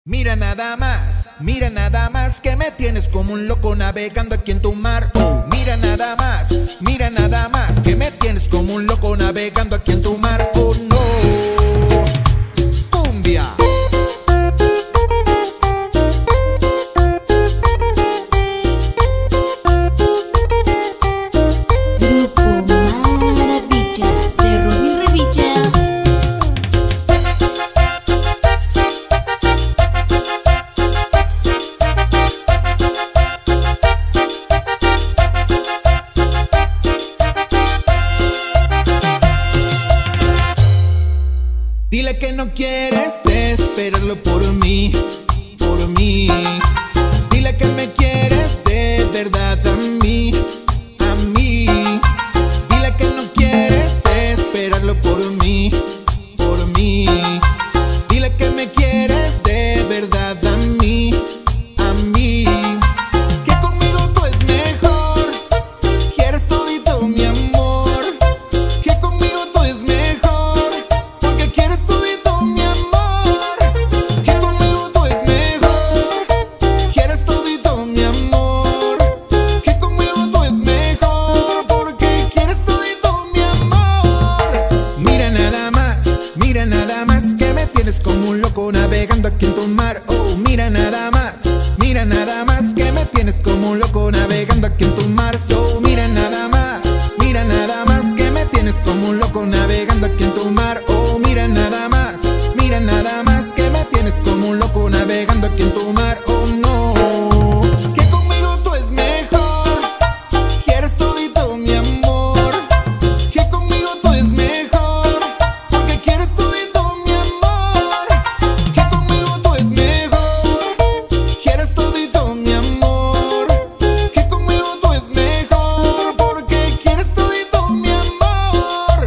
Mira nada más que me tienes como un loco navegando aquí en tu mar. Oh, mira nada más que me tienes como un loco navegando aquí en tu mar. Oh no, cumbia. Revilla, de Revilla. Dile que no quieres esperarlo por mí, por mí. Dile que me quieres de verdad a mí, a mí. Dile que no quieres esperarlo por mí, por mí. Dile que me quieres de verdad a mí, a mí. Que conmigo tú es mejor, quieres todito mi amor. Que conmigo tú es mejor, porque quieres todito mi amor. Que conmigo tú es mejor, quieres todito mi amor. Que conmigo tú es mejor, porque quieres todito mi amor. Mira nada más que me tienes como un loco navegando aquí en tu mar. Oh, mira nada más que me tienes como un loco navegando aquí en tu mar. So, mira nada más que me tienes como un loco navegando aquí en tu mar. Oh, mira nada más que me tienes como un loco navegando aquí en tu mar. Oh no, que conmigo tú es mejor, quieres todito mi amor. Que conmigo tú es mejor, porque quieres todito mi amor. Que conmigo tú es mejor, quieres todito mi amor. Que conmigo tú es mejor, porque quieres todito mi amor.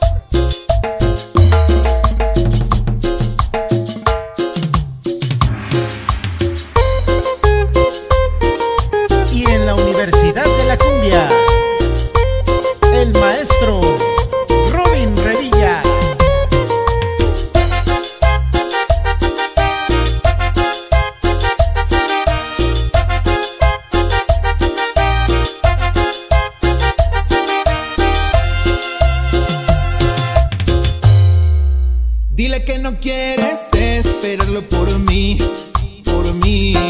Y en la Universidad de la Cumbia, el maestro Revilla. Dile que no quieres esperarlo por mí, por mí.